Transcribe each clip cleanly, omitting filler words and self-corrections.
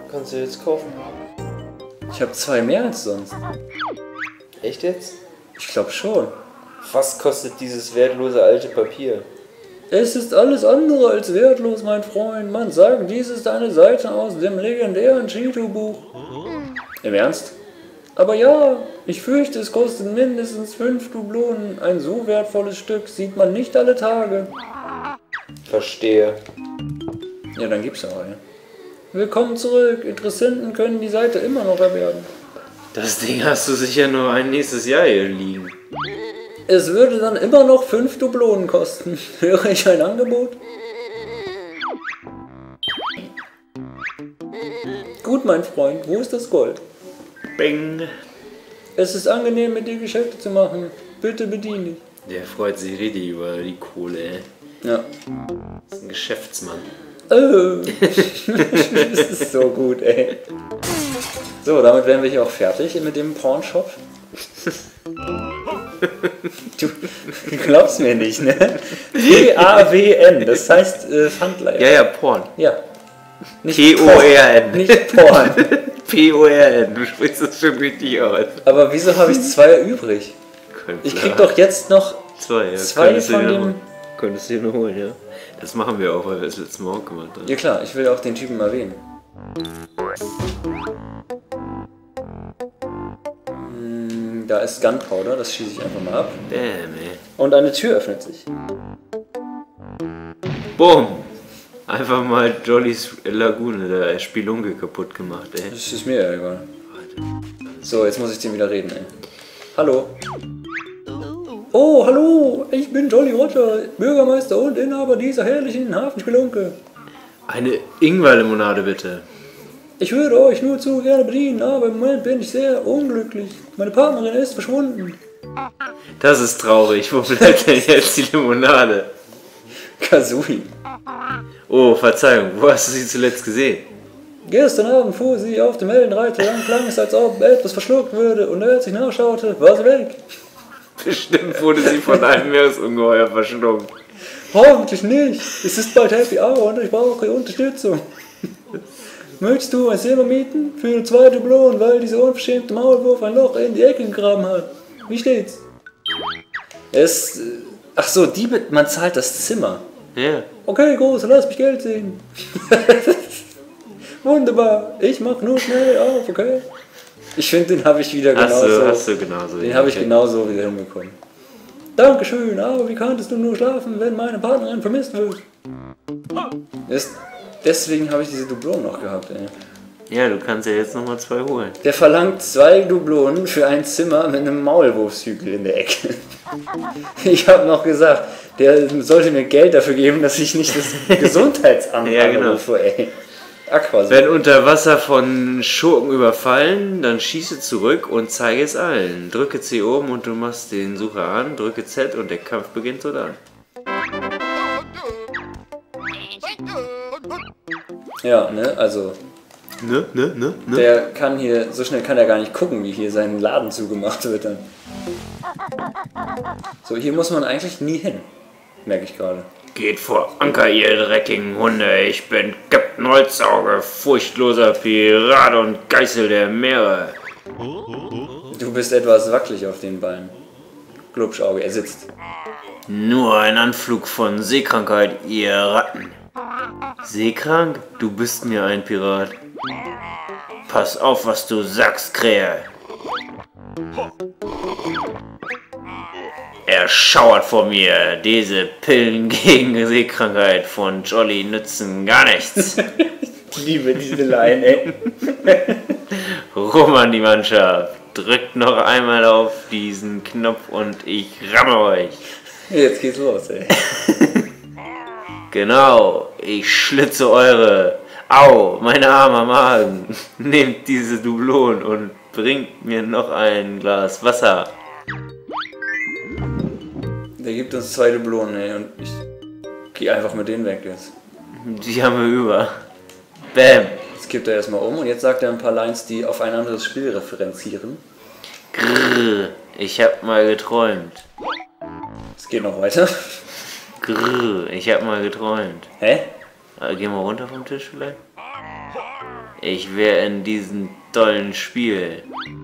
kannst du jetzt kaufen. Ich habe 2 mehr als sonst. Echt jetzt? Ich glaube schon. Was kostet dieses wertlose alte Papier? Es ist alles andere als wertlos, mein Freund. Man sagt, dies ist eine Seite aus dem legendären Cheeto-Buch. Im Ernst? Aber ja, ich fürchte, es kostet mindestens 5 Dublonen. Ein so wertvolles Stück sieht man nicht alle Tage. Verstehe. Ja, dann gib's auch eine. Willkommen zurück. Interessenten können die Seite immer noch erwerben. Das Ding hast du sicher nur ein nächstes Jahr hier liegen. Es würde dann immer noch 5 Dublonen kosten. Höre ich ein Angebot? Gut, mein Freund, wo ist das Gold? Bing. Es ist angenehm, mit dir Geschäfte zu machen. Bitte bedien dich. Der freut sich richtig über die Kohle, ey. Ja. Das ist ein Geschäftsmann. Das ist so gut, ey. So, damit wären wir hier auch fertig mit dem Pornshop. Du glaubst mir nicht, ne? P-A-W-N, das heißt Pfandleiher. Ja, Porn. Ja. Nicht P-O-R-N. Nicht Porn. P-O-R-N, du sprichst das schon richtig aus. Aber wieso habe ich 2 übrig? Ich krieg doch jetzt noch 2 von dem... Könntest du dir nur holen, ja? Das machen wir auch, weil wir es letztes Mal auch gemacht haben. Ja klar, ich will auch den Typen erwähnen. Da ist Gunpowder, das schieße ich einfach mal ab. Damn, ey. Und eine Tür öffnet sich. Boom! Einfach mal Jollys Lagune, der Spelunke, kaputt gemacht, ey. Das ist mir ja egal. So, jetzt muss ich den wieder reden, ey. Hallo. Oh, hallo, ich bin Jolly Roger, Bürgermeister und Inhaber dieser herrlichen Hafenspelunke. Eine Ingwerlimonade, bitte. Ich würde euch nur zu gerne bedienen, aber im Moment bin ich sehr unglücklich. Meine Partnerin ist verschwunden. Das ist traurig. Wo bleibt denn jetzt die Limonade? Kazooie. Oh, Verzeihung, wo hast du sie zuletzt gesehen? Gestern Abend fuhr sie auf dem Heldenreiter lang, klang es, als ob etwas verschluckt würde, und als ich nachschaute, war sie weg. Bestimmt wurde sie von einem Meeresungeheuer verschluckt. Hoffentlich nicht. Es ist bald Happy Hour und ich brauche Unterstützung. Möchtest du ein Zimmer mieten? Für 2 Dublonen, weil dieser unverschämte Maulwurf ein Loch in die Ecke gegraben hat. Wie steht's? Ach so, man zahlt das Zimmer. Ja. Okay, Große, lass mich Geld sehen. Wunderbar. Ich mach nur schnell auf, okay? Ich finde, den habe ich wieder genauso. Hast du genauso. Den habe ich genauso wieder hinbekommen. Dankeschön, aber wie kanntest du nur schlafen, wenn meine Partnerin vermisst wird? Deswegen habe ich diese Dublonen noch gehabt, ey. Ja, du kannst ja jetzt nochmal 2 holen. Der verlangt 2 Dublonen für ein Zimmer mit einem Maulwurfshügel in der Ecke. Ich habe noch gesagt, der sollte mir Geld dafür geben, dass ich nicht das Gesundheitsamt anrufe, ey. Aquasol. Wenn unter Wasser von Schurken überfallen, dann schieße zurück und zeige es allen. Drücke C oben und du machst den Sucher an, drücke Z und der Kampf beginnt sodann. Ja, ne, also... Ne? Der kann hier, so schnell kann er gar nicht gucken, wie hier sein Laden zugemacht wird dann. So, hier muss man eigentlich nie hin, merke ich gerade. Geht vor Anker, ihr dreckigen Hunde, ich bin Captain Holzauge, furchtloser Pirat und Geißel der Meere. Du bist etwas wackelig auf den Beinen. Glubschauge, er sitzt. Nur ein Anflug von Seekrankheit, ihr Ratten. Seekrank? Du bist mir ein Pirat. Pass auf, was du sagst, Krähe. Er schauert vor mir. Diese Pillen gegen Seekrankheit von Jolly nützen gar nichts. Ich liebe diese Line, ey. Rum an die Mannschaft. Drückt noch einmal auf diesen Knopf und ich ramme euch. Jetzt geht's los, ey. Genau, ich schlitze eure. Au, mein armer Magen. Nehmt diese Dublonen und bringt mir noch ein Glas Wasser. Der gibt uns 2 Dublonen, ey, und ich geh einfach mit denen weg jetzt. Die haben wir über. Bam. Jetzt kippt er erstmal um und jetzt sagt er ein paar Lines, die auf ein anderes Spiel referenzieren. Grrr, ich hab mal geträumt. Es geht noch weiter. Grrr, ich hab mal geträumt. Hä? Gehen wir runter vom Tisch vielleicht? Ich wäre in diesem tollen Spiel.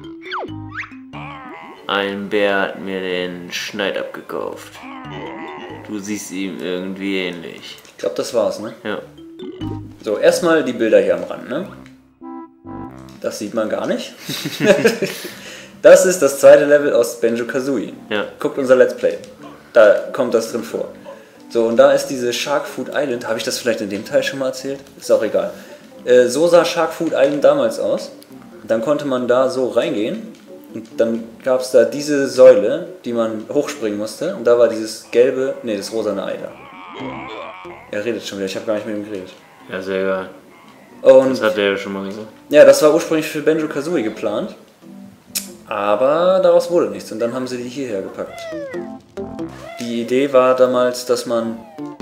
Ein Bär hat mir den Schneid abgekauft. Du siehst ihm irgendwie ähnlich. Ich glaube, das war's, ne? Ja. So, erstmal die Bilder hier am Rand, ne? Das sieht man gar nicht. Das ist das zweite Level aus Banjo-Kazooie. Ja. Guckt unser Let's Play. Da kommt das drin vor. So, und da ist diese Shark Food Island. Habe ich das vielleicht in dem Teil schon mal erzählt? Ist auch egal. So sah Shark Food Island damals aus. Dann konnte man da so reingehen. Und dann gab es da diese Säule, die man hochspringen musste. Und da war dieses gelbe, nee, das rosane Ei da. Er redet schon wieder, ich habe gar nicht mit ihm geredet. Ja, sehr geil. Und Das hat er ja schon mal gesagt. ja, das war ursprünglich für Banjo-Kazooie geplant. Aber daraus wurde nichts und dann haben sie die hierher gepackt. Die Idee war damals, dass man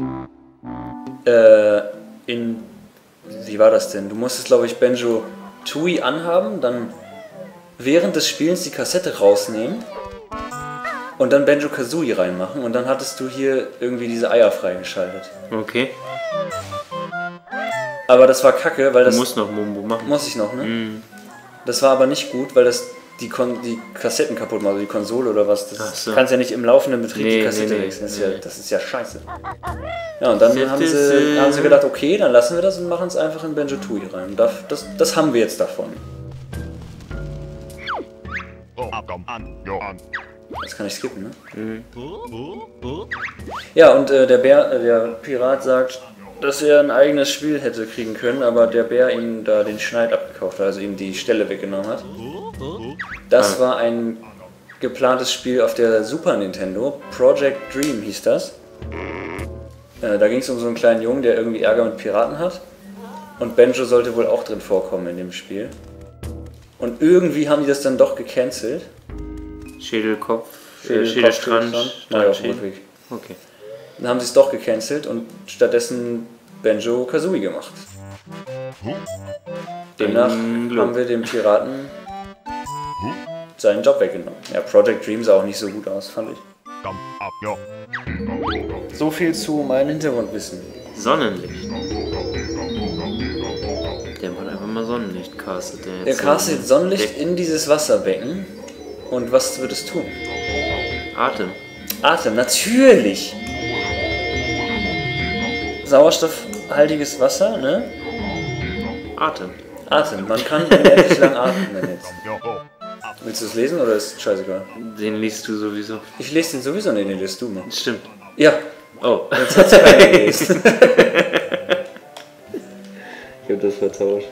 wie war das denn? Du musstest, glaube ich, Banjo-Tooie anhaben, dann während des Spielens die Kassette rausnehmen und dann Banjo-Kazooie reinmachen und dann hattest du hier irgendwie diese Eier freigeschaltet. Okay. Aber das war kacke, weil das... Du musst noch Mumbo machen. Muss ich noch, ne? Das war aber nicht gut, weil das die Kassetten kaputt macht, also die Konsole oder was. Das kannst ja nicht im laufenden Betrieb die Kassette wechseln. Das ist ja scheiße. Ja, und dann haben sie gedacht, okay, dann lassen wir das und machen es einfach in Banjo-Tooie rein. Und das haben wir jetzt davon. Das kann ich skippen, ne? Ja, und der Pirat sagt, dass er ein eigenes Spiel hätte kriegen können, aber der Bär ihm da den Schneid abgekauft hat, also ihm die Stelle weggenommen hat. Das war ein geplantes Spiel auf der Super Nintendo, Project Dream hieß das. Da ging es um so einen kleinen Jungen, der irgendwie Ärger mit Piraten hat. Und Banjo sollte wohl auch drin vorkommen in dem Spiel. Und irgendwie haben die das dann doch gecancelt. Schädelkopf, Schädelstrand, Rückweg. Okay. Dann haben sie es doch gecancelt und stattdessen Banjo-Kazooie gemacht. Demnach haben wir dem Piraten seinen Job weggenommen. Ja, Project Dream sah auch nicht so gut aus, fand ich. So viel zu meinem Hintergrundwissen. Sonnenlicht. Der macht einfach mal Sonnenlicht castet. Der castet Sonnenlicht in dieses Wasserbecken. Und was wird es tun? Atem. Atem, natürlich! Sauerstoffhaltiges Wasser, ne? Atem. Atem, man kann unendlich lang atmen jetzt. Willst du es lesen oder ist es scheißegal? Den liest du sowieso. Ich lese den sowieso, nee, den liest du mal. Stimmt. Ja. Oh. Jetzt hat's keiner gelesen. Ich hab das vertauscht.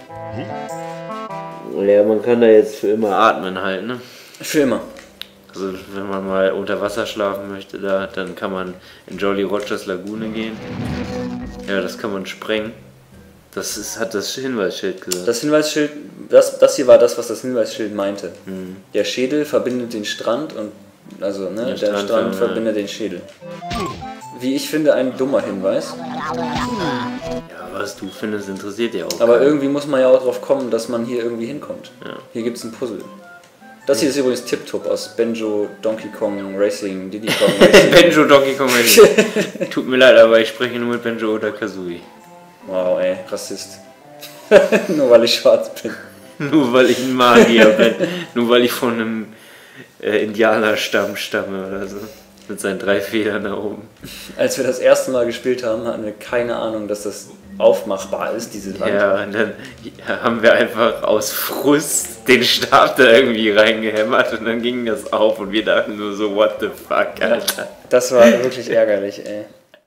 Ja, man kann da jetzt für immer atmen halt, ne? Für immer. Also wenn man mal unter Wasser schlafen möchte, dann kann man in Jolly Rogers Lagune gehen. Ja, das kann man sprengen. Hat das Hinweisschild gesagt. Das Hinweisschild, das hier war das, was das Hinweisschild meinte. Der Schädel verbindet den Strand und, also ne, der Strand verbindet den Schädel. Wie ich finde, ein dummer Hinweis. Ja, was du findest, interessiert ja auch. Aber irgendwie muss man ja auch drauf kommen, dass man hier irgendwie hinkommt. Ja. Hier gibt es ein Puzzle. Das hier ist übrigens Tip-Top aus Banjo, Donkey Kong Racing, Diddy Kong Racing. Banjo, Donkey Kong Racing. Tut mir leid, aber ich spreche nur mit Banjo oder Kazooie. Wow, ey, Rassist. Nur weil ich schwarz bin. Nur weil ich ein Magier bin. Nur weil ich von einem Indianerstamm stamme oder so. Mit seinen 3 Federn da oben. Als wir das erste Mal gespielt haben, hatten wir keine Ahnung, dass das aufmachbar ist, diese Wand. Ja, und dann haben wir einfach aus Frust den Stab da irgendwie reingehämmert und dann ging das auf und wir dachten nur so, what the fuck, Alter. Das war wirklich ärgerlich, ey.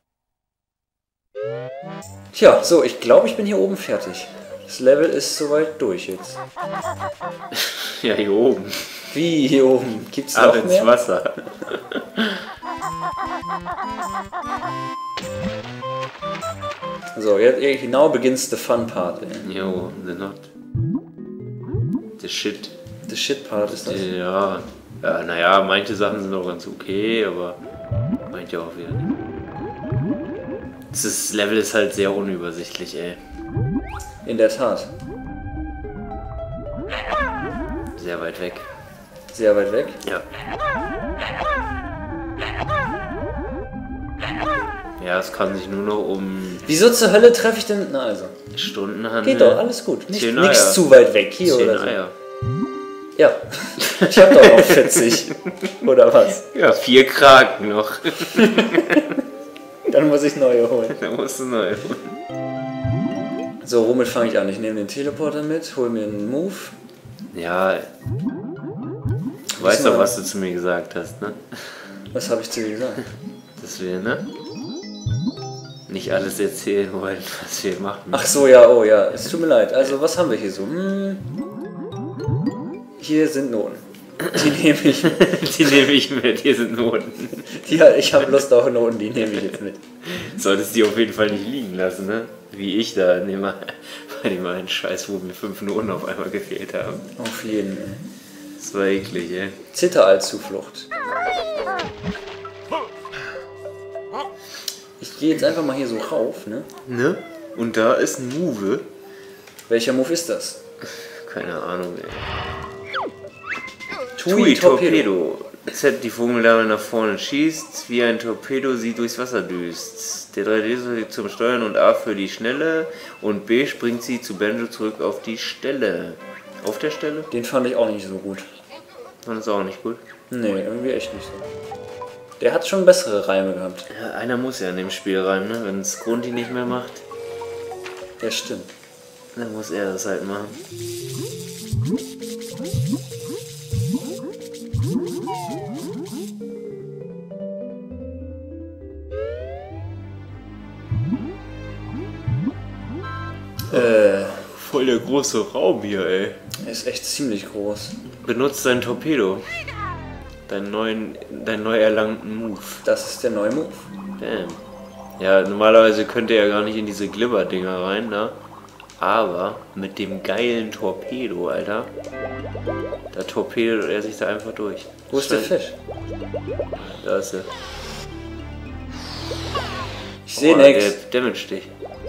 Tja, so, ich glaube, ich bin hier oben fertig. Das Level ist soweit durch jetzt. Ja, hier oben. Wie hier oben? Gibt's Ab noch ins mehr? Wasser. So, jetzt genau beginnt the fun part, ey. Jo, the shit. The shit part ist das? Ja, naja, manche Sachen sind auch ganz okay, aber manche auch wieder nicht. Das Level ist halt sehr unübersichtlich, ey. In der Tat. Sehr weit weg. Sehr weit weg? Ja. Ja, es kann sich nur noch um Wieso zur Hölle treffe ich denn... Na also. Stunden handeln. Geht doch, alles gut. Nichts 10 Eier. zu weit weg hier 10 oder so. Eier. Ja. Ich hab doch auch 40. Oder was? Ja, 4 Kraken noch. Dann muss ich neue holen. Da musst du neu holen. So, womit fange ich an? Ich nehme den Teleporter mit, hol mir einen Move. Ja. Du weißt doch, was du zu mir gesagt hast, ne? Was habe ich zu dir gesagt? Dass wir, ne? Nicht alles erzählen wollen, was wir machen. Ach so, ja, oh ja. Es tut mir leid. Also, was haben wir hier so? Hier sind Noten. Die nehme ich mit. Die nehme ich mit, hier sind Noten. Ich habe Lust auf Noten, die nehme ich jetzt mit. Solltest die auf jeden Fall nicht liegen lassen, ne? Wie ich da bei dem einen Scheiß, wo mir 5 Noten auf einmal gefehlt haben. Auf jeden. Das war eklig, ey. Zitteraltzuflucht. Ich gehe jetzt einfach mal hier so rauf, ne? Ne? Und da ist ein Move. Welcher Move ist das? Keine Ahnung, ey. Tui Torpedo. Z die Vogeldame nach vorne schießt, wie ein Torpedo sie durchs Wasser düst. Der 3D zum Steuern und A für die Schnelle und B springt sie zu Benjo zurück auf die Stelle. Auf der Stelle? Den fand ich auch nicht so gut. Fand das auch nicht gut. Nee, irgendwie echt nicht so. Der hat schon bessere Reime gehabt. Ja, einer muss ja in dem Spiel rein, ne? Wenn es Grundi nicht mehr macht, Der stimmt. dann muss er das halt machen. Voll der große Raum hier, ey. Ist echt ziemlich groß. Benutzt dein Torpedo. Deinen neu erlangten Move. Das ist der neue Move. Damn. Ja, normalerweise könnte er gar nicht in diese Glibber-Dinger rein, ne? Aber mit dem geilen Torpedo, Alter. Da torpedet er sich da einfach durch. Wo ist der Fisch? Da ist er. Ich sehe nichts. Der damaged dich.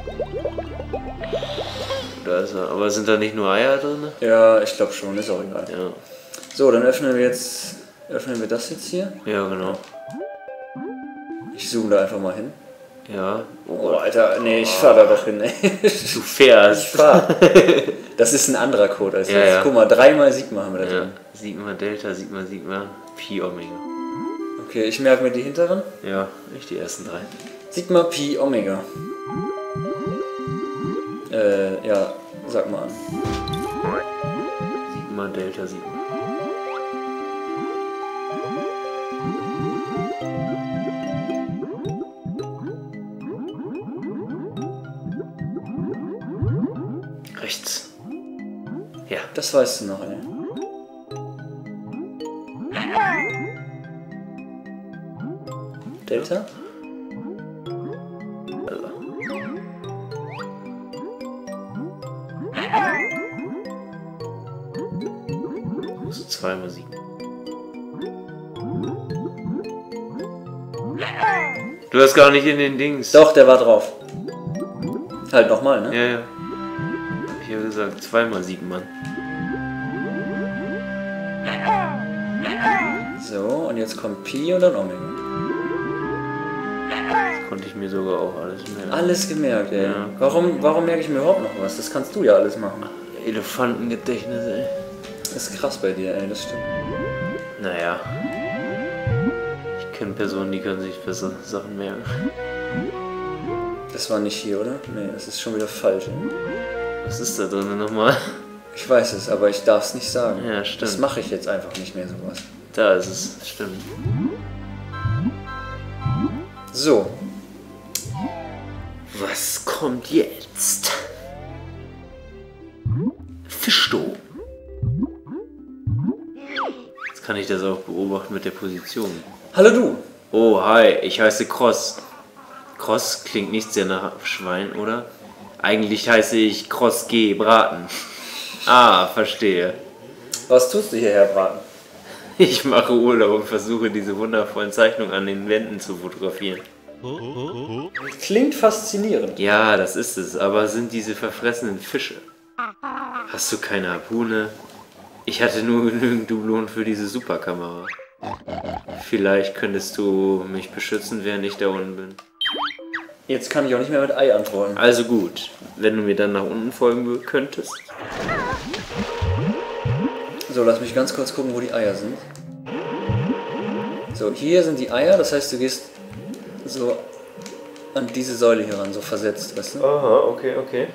Da ist er. Aber sind da nicht nur Eier drin? Ja, ich glaube schon, ist auch egal. Ja. So, dann öffnen wir das jetzt hier. Ja, genau. Ich zoome da einfach mal hin. Ja. Oh, Alter, nee, ich fahr da doch hin, ey. Du fährst. Ich fahr. Das ist ein anderer Code als Ja, jetzt. ja. Guck mal, 3 Sigma haben wir da Ja. drin. Sigma Delta, Sigma, Pi Omega. Okay, ich merke mir die hinteren. Ja, nicht die ersten 3. Sigma Pi Omega. Ja, sag mal an. Sigma Delta, Sigma. Rechts. Ja. Das weißt du noch, ey. Delta? Also. So 2 Musiken. Du hast gar nicht in den Dings. Doch, der war drauf. Halt nochmal, ne? Ja, ja. Hab ich ja gesagt, 2x7, Mann. So, und jetzt kommt Pi und dann Omega. Das konnte ich mir sogar auch alles merken. Alles gemerkt, ey. Ja. Warum merke ich mir überhaupt noch was? Das kannst du ja alles machen. Elefantengedächtnis, ey. Das ist krass bei dir, ey, das stimmt. Naja. Ich kenne Personen, die können sich bessere Sachen merken. Das war nicht hier, oder? Nee, das ist schon wieder falsch, ey. Was ist da drin nochmal? Ich weiß es, aber ich darf es nicht sagen. Ja, stimmt. Das mache ich jetzt einfach nicht mehr, sowas. Da ist es, stimmt. So. Was kommt jetzt? Fischsto. Jetzt kann ich das auch beobachten mit der Position. Hallo du. Oh, hi, ich heiße Cross. Cross klingt nicht sehr nach Schwein, oder? Eigentlich heiße ich Cross G. Braten. Ah, verstehe. Was tust du hierher, Braten? Ich mache Urlaub und versuche diese wundervollen Zeichnungen an den Wänden zu fotografieren. Klingt faszinierend. Ja, das ist es, aber sind diese verfressenen Fische? Hast du keine Harpune? Ich hatte nur genügend Dublonen für diese Superkamera. Vielleicht könntest du mich beschützen, während ich da unten bin. Jetzt kann ich auch nicht mehr mit Ei antworten. Also gut, wenn du mir dann nach unten folgen könntest. So, lass mich ganz kurz gucken, wo die Eier sind. So, hier sind die Eier, das heißt, du gehst so an diese Säule hier ran, so versetzt, weißt du? Aha, okay, okay.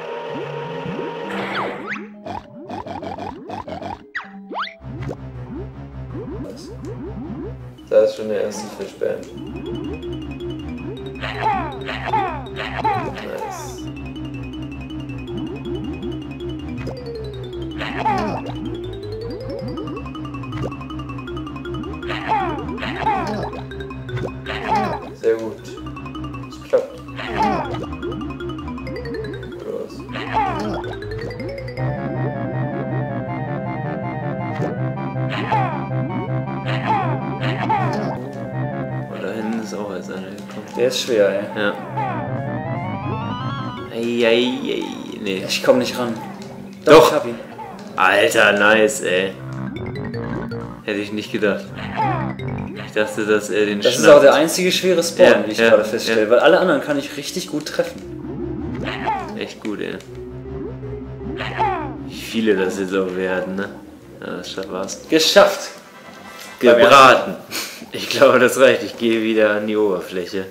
Da ist schon der erste Fischband. Nice. Sehr gut. Es klappt. Gut aus. Und da hinten ist auch als einer gekommen. Der ist schwer, ey. Ja. Eieiei. Nee. Ich komm nicht ran. Doch. Ich hab ihn. Alter, nice, ey. Hätte ich nicht gedacht. Ich dachte, dass er den Das ist auch der einzige schwere Spawn, Ja, wie ich ja, gerade feststelle, ja. weil alle anderen kann ich richtig gut treffen. Echt gut, ey. Wie viele das jetzt auch werden, ne? Ja, das war's. Geschafft! Gebraten. Ich glaube, das reicht. Ich gehe wieder an die Oberfläche.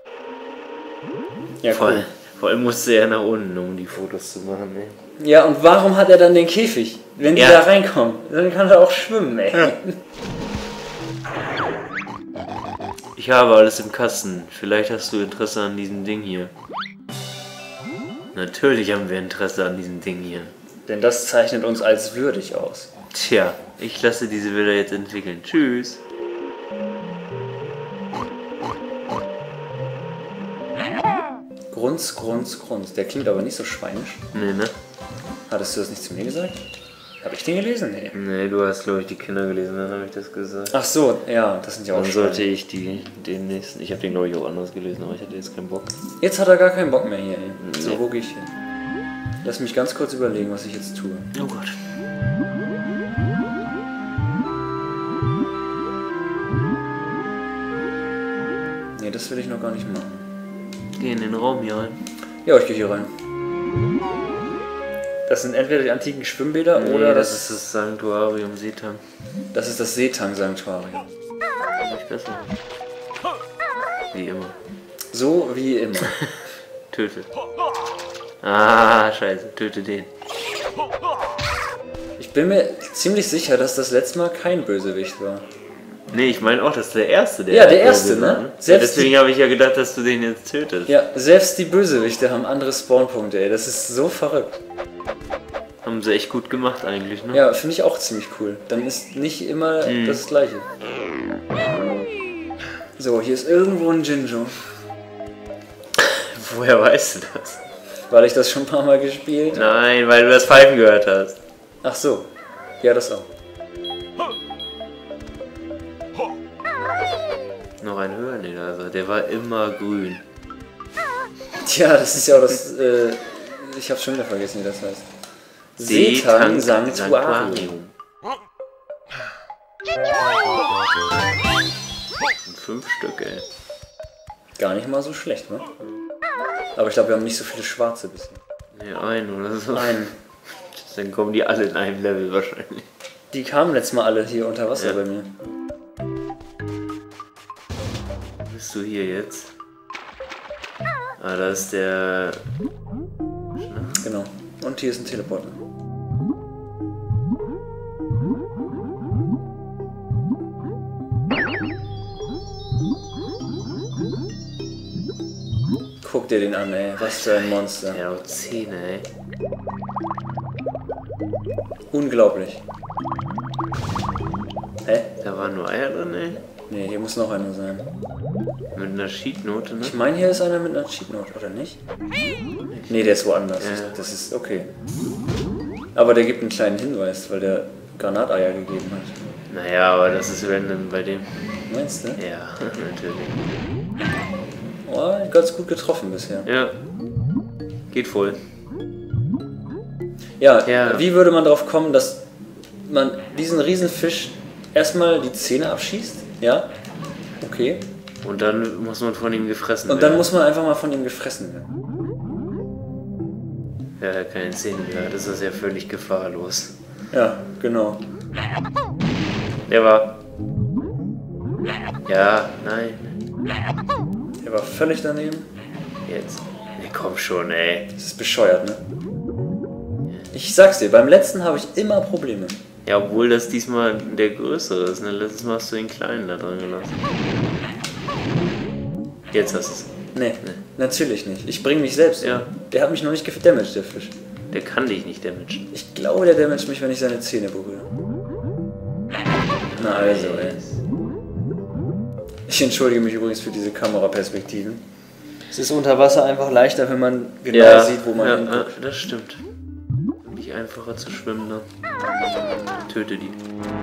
Ja, cool. Vor allem musste er nach unten, um die Fotos zu machen, ey. Ja, und warum hat er dann den Käfig? Wenn die Ja. da reinkommen, dann kann er auch schwimmen, ey. Ja. Ich habe alles im Kasten. Vielleicht hast du Interesse an diesem Ding hier. Natürlich haben wir Interesse an diesem Ding hier. Denn das zeichnet uns als würdig aus. Tja, ich lasse diese Bilder jetzt entwickeln. Tschüss. Grunz, Grunz, Grunz. Der klingt aber nicht so schweinisch. Nee, ne? Hattest du das nicht zu mir gesagt? Habe ich den gelesen? Nee. Nee, du hast, glaube ich, die Kinder gelesen, dann habe ich das gesagt. Ach so, ja, das sind ja auch Dann Schweine. sollte ich den nächsten. Ich habe den, glaube ich, auch anders gelesen, aber ich hatte jetzt keinen Bock. Jetzt hat er gar keinen Bock mehr hier, ey. So, Nee. wo gehe ich hin? Lass mich ganz kurz überlegen, was ich jetzt tue. Oh Gott. Nee, das will ich noch gar nicht machen. Geh in den Raum hier rein. Ja, ich gehe hier rein. Das sind entweder die antiken Schwimmbäder Nee, oder das ist das Sanktuarium Seetang. das ist das Seetang-Sanktuarium. Nicht besser. Wie immer. So wie immer. Töte. Ah, scheiße. Töte den. Ich bin mir ziemlich sicher, dass das letzte Mal kein Bösewicht war. Nee, ich meine auch, das ist der erste, der. Ja, der erste, ne? Ja, Selbst deswegen habe ich ja gedacht, dass du den jetzt tötest. Ja, selbst die Bösewichte haben andere Spawnpunkte, ey. Das ist so verrückt. Haben sie echt gut gemacht eigentlich, ne? Ja, finde ich auch ziemlich cool. Dann ist nicht immer das Gleiche. So, hier ist irgendwo ein Jinjo. Woher weißt du das? Weil ich das schon ein paar Mal gespielt habe. Nein, weil du das Pfeifen gehört hast. Ach so. Ja, das auch. Noch ein höher? Nee, also der war immer grün. Tja, das ist ja auch das. Ich hab's schon wieder vergessen, wie das heißt. Seetang Sanctuarium. Und 5 Stück, ey. Gar nicht mal so schlecht, ne? Aber ich glaube, wir haben nicht so viele schwarze bisher. Nee, ein oder so. Nein. Dann kommen die alle in einem Level wahrscheinlich. Die kamen letztes Mal alle hier unter Wasser Ja. bei mir. Bist du hier jetzt? Ah, da ist der... Genau. Und hier ist ein Teleporter. Guck dir den an, ey. Was für ein Monster. Der hat Zähne, ey. Unglaublich. Hä? Da waren nur Eier drin, ey. Nee, hier muss noch einer sein. Mit einer Sheetnote, ne? Ich meine, hier ist einer mit einer Cheatnote, oder nicht? Nee, der ist woanders. Ja. Das ist okay. Aber der gibt einen kleinen Hinweis, weil der Granateier gegeben hat. Naja, aber das ist random bei dem. Meinst du? Ja, natürlich. Oh, ganz gut getroffen bisher. Ja. Geht voll. Ja, Ja. wie würde man darauf kommen, dass man diesen Riesenfisch erstmal die Zähne abschießt? Ja? Okay. Und dann muss man von ihm gefressen Und dann muss man einfach mal von ihm gefressen werden. Ja, er keine Zähne mehr hat, ist das ja völlig gefahrlos. Ja, genau. Der war... Ja, nein. Der war völlig daneben. Jetzt. Nee, komm schon, ey. Das ist bescheuert, ne? Ich sag's dir, beim letzten habe ich immer Probleme. Ja, obwohl das diesmal der größere ist, ne? Letztes Mal hast du den kleinen da drin gelassen. Jetzt hast du es. Nee, natürlich nicht. Ich bringe mich selbst um. Ja. Der hat mich noch nicht gedamaged, der Fisch. Der kann dich nicht damagen. Ich glaube, der damaged mich, wenn ich seine Zähne berühre. Na also, ey. Ich entschuldige mich übrigens für diese Kameraperspektiven. Es ist unter Wasser einfach leichter, wenn man genau sieht, wo man hinguckt. Ja, das stimmt. Nicht einfacher zu schwimmen, ne? Töte die.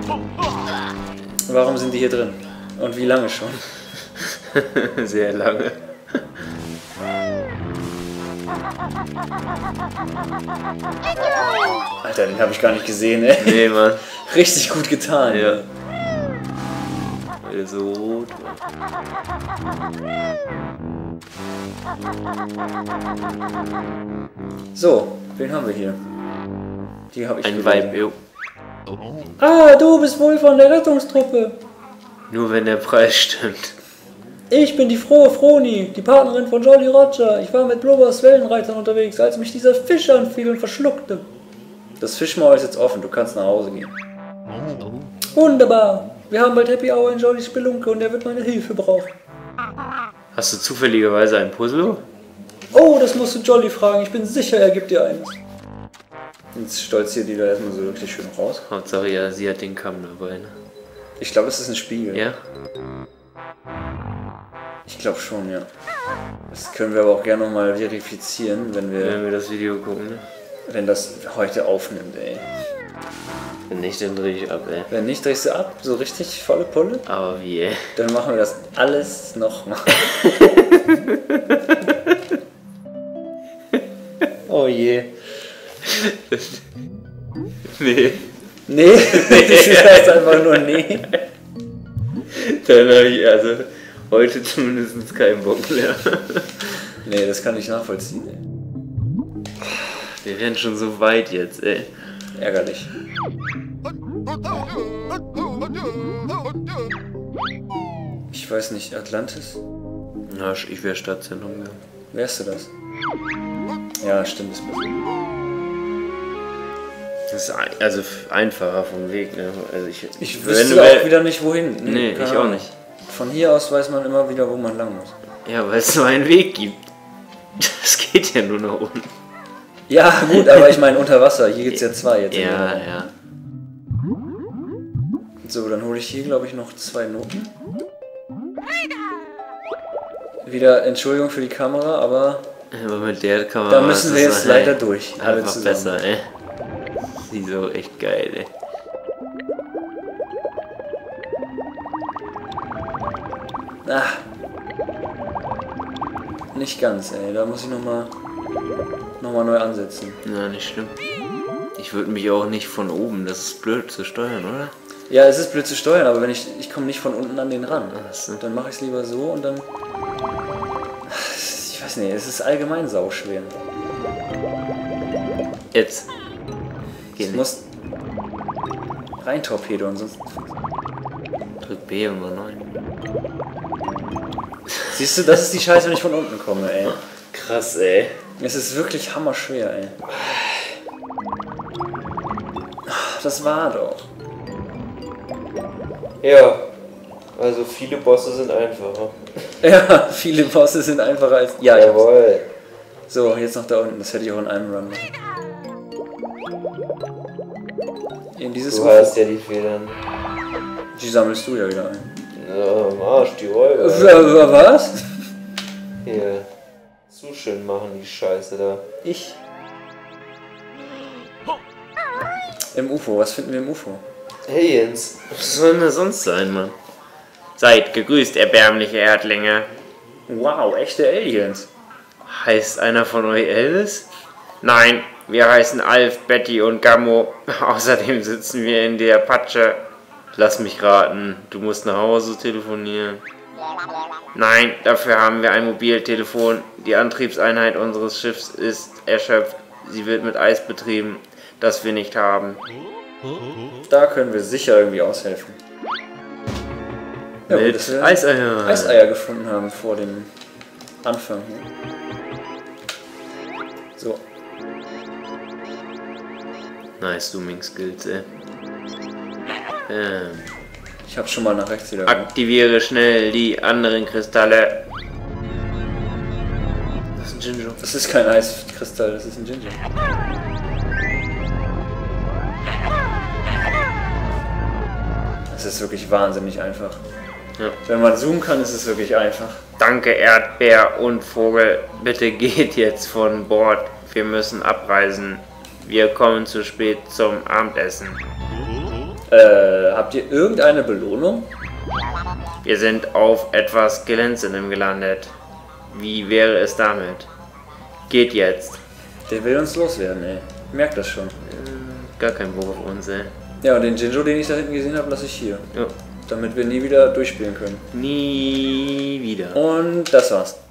Warum sind die hier drin? Und wie lange schon? Sehr lange. Alter, den habe ich gar nicht gesehen, ey. Nee, Mann. Richtig gut getan. Ja. Ey. Weil er so rot war. So, wen haben wir hier? Die habe ich Ein gelesen. Weib, jo. Ah, du bist wohl von der Rettungstruppe. Nur wenn der Preis stimmt. Ich bin die frohe Froni, die Partnerin von Jolly Roger. Ich war mit Blubbers Wellenreitern unterwegs, als mich dieser Fisch anfiel und verschluckte. Das Fischmaul ist jetzt offen, du kannst nach Hause gehen. Wunderbar. Wir haben bald Happy Hour in Jollys Spelunke und er wird meine Hilfe brauchen. Hast du zufälligerweise ein Puzzle? Oh, das musst du Jolly fragen. Ich bin sicher, er gibt dir eines. Jetzt stolziert die da erstmal so wirklich schön raus. Hauptsache, ja, sie hat den Kamm dabei, ne? Ich glaube, es ist ein Spiegel. Ja? Ich glaube schon, ja. Das können wir aber auch gerne nochmal verifizieren, wenn wir das Video gucken, ne? Wenn das heute aufnimmt, ey. Wenn nicht, dann dreh ich ab, ey. Wenn nicht, drehst du ab, so richtig volle Pulle. Aber wie, ey? Dann machen wir das alles nochmal. Oh je. Nee. Nee, das heißt einfach nur nee. Dann habe ich also heute zumindest keinen Bock mehr. Nee, das kann ich nachvollziehen, ey. Wir werden schon so weit jetzt, ey. Ärgerlich. Ich weiß nicht, Atlantis? Na, ich wäre Stadtzentrum gegangen. Wärst du das? Ja, stimmt, ist besser. Das ist also einfacher vom Weg, ne? Also Ich wüsste auch wieder nicht, wohin. Nee, ich auch nicht. Von hier aus weiß man immer wieder, wo man lang muss. Ja, weil es nur einen Weg gibt. Das geht ja nur nach unten. Ja, gut, aber ich meine unter Wasser. Hier gibt es ja zwei jetzt. Ja, ja. So, dann hole ich hier, glaube ich, noch 2 Noten. Wieder Entschuldigung für die Kamera, aber Aber mit der Kamera. da müssen wir jetzt leider durch. Alle Einfach zusammen. besser, ey. Die ist so echt geil, ey. Ah. Nicht ganz, ey. Da muss ich nochmal neu ansetzen. Na, nicht schlimm. Ich würde mich auch nicht von oben, das ist blöd zu steuern, oder? Ja, es ist blöd zu steuern, aber wenn ich komme nicht von unten an den ran. Ach so. Dann mache ich es lieber so und dann... Ich weiß nicht, es ist allgemein sauschwer. Jetzt. Geh Ich nicht. muss rein Torpedo, ansonsten... Drück B und mal 9. Siehst du, das ist die Scheiße, wenn ich von unten komme, ey. Krass, ey. Es ist wirklich hammerschwer, ey. Das war doch. Ja, also viele Bosse sind einfacher. Ja, viele Bosse sind einfacher als... Ja, ich hab's. Jawohl. So, jetzt noch da unten. Das hätte ich auch in einem Run machen. In dieses Du UFO. hast ja die Federn. Die sammelst du ja wieder ein. Ja, am Arsch, die Räuber. Was? Hier. Zu schön machen die Scheiße da. Ich. Im UFO, was finden wir im UFO? Hey Jens. Was soll denn das sonst sein, Mann? Seid gegrüßt, erbärmliche Erdlinge. Wow, echte Aliens. Heißt einer von euch Elvis? Nein, wir heißen Alf, Betty und Gammo. Außerdem sitzen wir in der Patsche. Lass mich raten, du musst nach Hause telefonieren. Nein, dafür haben wir ein Mobiltelefon. Die Antriebseinheit unseres Schiffs ist erschöpft. Sie wird mit Eis betrieben, das wir nicht haben. Da können wir sicher irgendwie aushelfen. Ja, gut, Mit dass wir Eiseier. Eiseier gefunden haben vor dem Anfang. So. Nice Zooming Skills, ey. Ich habe schon mal nach rechts wieder. Aktiviere schnell die anderen Kristalle. Das ist ein Jinjo. Das ist kein Eiskristall, das ist ein Jinjo. Das ist wirklich wahnsinnig einfach. Ja. Wenn man zoomen kann, ist es wirklich einfach. Danke Erdbeer und Vogel, bitte geht jetzt von Bord. Wir müssen abreisen. Wir kommen zu spät zum Abendessen. Habt ihr irgendeine Belohnung? Wir sind auf etwas Glänzendem gelandet. Wie wäre es damit? Geht jetzt. Der will uns loswerden, ey. Ich merk das schon. Gar kein Bock auf uns, ey. Ja, und den Jinjo, den ich da hinten gesehen habe, lasse ich hier. Ja. Damit wir nie wieder durchspielen können. Nie wieder. Und das war's.